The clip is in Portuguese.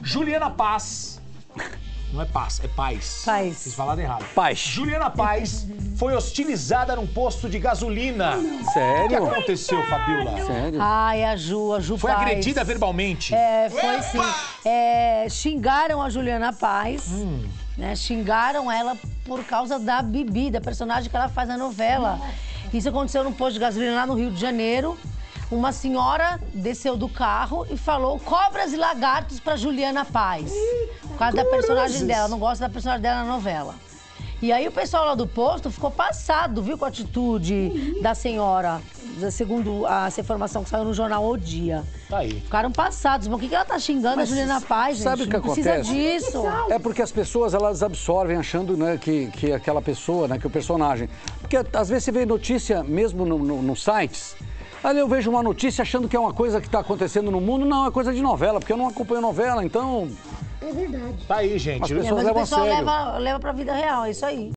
Juliana Paz. Não é Paz, é Paz. Paz. Vocês falaram errado. Paz. Juliana Paz foi hostilizada num posto de gasolina. Sério? O que aconteceu, Fabiola? Sério? Ai, a Ju Foi Paz. agredida verbalmente. É, foi sim. Xingaram a Juliana Paz, né? Xingaram ela por causa da Bibi, da personagem que ela faz na novela. Isso aconteceu num posto de gasolina lá no Rio de Janeiro. Uma senhora desceu do carro e falou cobras e lagartos pra Juliana Paz. Por causa da personagem dela, não gosta da personagem dela na novela. E aí o pessoal lá do posto ficou passado, viu, com a atitude da senhora, segundo essa informação que saiu no jornal O Dia. Tá aí. Ficaram passados. Mas o que ela tá xingando a Juliana Paz, gente? Sabe o que não precisa acontece? disso. É porque as pessoas, elas absorvem achando, né, que aquela pessoa, né, que o personagem... Porque às vezes você vê notícia mesmo nos sites, aí eu vejo uma notícia achando que é uma coisa que está acontecendo no mundo, não, é coisa de novela, porque eu não acompanho novela, então... É verdade. Tá aí, gente. As Mas pessoas o levam a pessoal sério. leva pra vida real, é isso aí.